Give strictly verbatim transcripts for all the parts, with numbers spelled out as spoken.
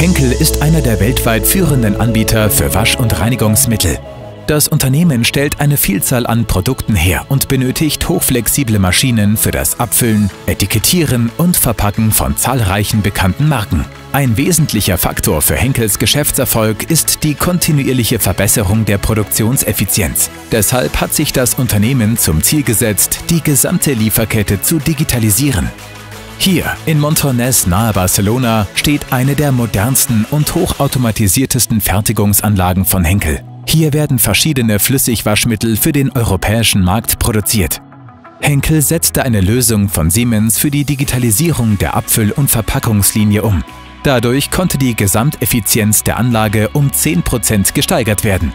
Henkel ist einer der weltweit führenden Anbieter für Wasch- und Reinigungsmittel. Das Unternehmen stellt eine Vielzahl an Produkten her und benötigt hochflexible Maschinen für das Abfüllen, Etikettieren und Verpacken von zahlreichen bekannten Marken. Ein wesentlicher Faktor für Henkels Geschäftserfolg ist die kontinuierliche Verbesserung der Produktionseffizienz. Deshalb hat sich das Unternehmen zum Ziel gesetzt, die gesamte Lieferkette zu digitalisieren. Hier in Montornès nahe Barcelona steht eine der modernsten und hochautomatisiertesten Fertigungsanlagen von Henkel. Hier werden verschiedene Flüssigwaschmittel für den europäischen Markt produziert. Henkel setzte eine Lösung von Siemens für die Digitalisierung der Abfüll- und Verpackungslinie um. Dadurch konnte die Gesamteffizienz der Anlage um zehn Prozent gesteigert werden.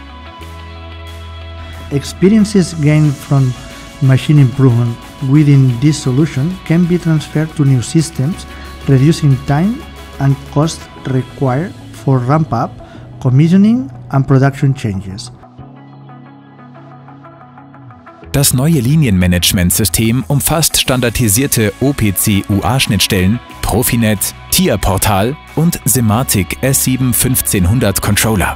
Experiences gained from machine improvement within this solution can be transferred to new systems, reducing time and cost required for ramp-up, commissioning and production changes. Das neue Linienmanagementsystem umfasst standardisierte O P C U A-Schnittstellen, Profinet, T I A-Portal und Simatic S sieben fünfzehnhundert Controller.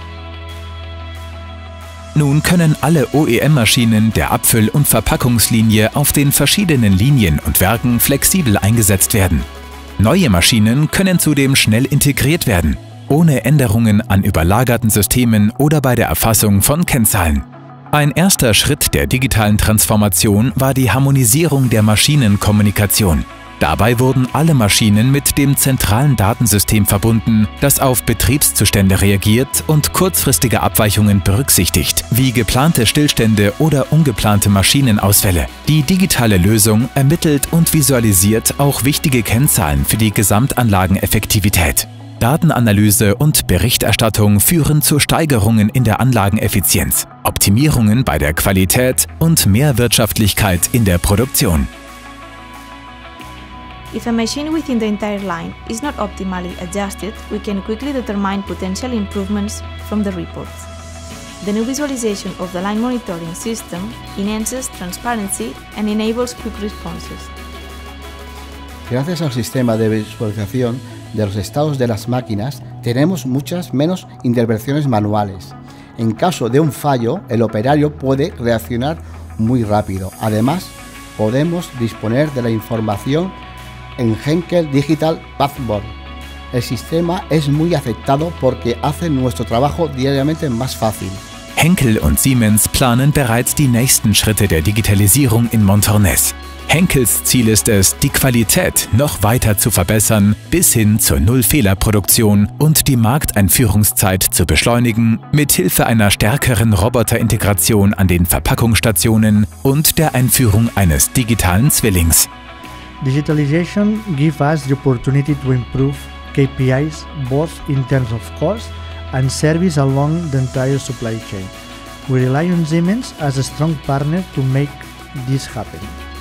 Nun können alle O E M-Maschinen der Abfüll- und Verpackungslinie auf den verschiedenen Linien und Werken flexibel eingesetzt werden. Neue Maschinen können zudem schnell integriert werden, ohne Änderungen an überlagerten Systemen oder bei der Erfassung von Kennzahlen. Ein erster Schritt der digitalen Transformation war die Harmonisierung der Maschinenkommunikation. Dabei wurden alle Maschinen mit dem zentralen Datensystem verbunden, das auf Betriebszustände reagiert und kurzfristige Abweichungen berücksichtigt, wie geplante Stillstände oder ungeplante Maschinenausfälle. Die digitale Lösung ermittelt und visualisiert auch wichtige Kennzahlen für die Gesamtanlageneffektivität. Datenanalyse und Berichterstattung führen zu Steigerungen in der Anlageneffizienz, Optimierungen bei der Qualität und mehr Wirtschaftlichkeit in der Produktion. If a machine within the entire line is not optimally adjusted, we can quickly determine potential improvements from the reports. The new visualization of the line monitoring system enhances transparency and enables quick responses. Gracias al sistema de visualización de los estados de las máquinas, tenemos muchas menos intervenciones manuales. En caso de un fallo, el operario puede reaccionar muy rápido. Además, podemos disponer de la información en Henkel Digital Passport. El sistema es muy aceptado porque hace nuestro trabajo diariamente más fácil. Henkel und Siemens planen bereits die nächsten Schritte der Digitalisierung in Montornès. Henkels Ziel ist es, die Qualität noch weiter zu verbessern, bis hin zur Null-Fehler-Produktion und die Markteinführungszeit zu beschleunigen, mithilfe einer stärkeren Roboterintegration an den Verpackungsstationen und der Einführung eines digitalen Zwillings. Digitalization gives us the opportunity to improve K P Is both in terms of cost and service along the entire supply chain. We rely on Siemens as a strong partner to make this happen.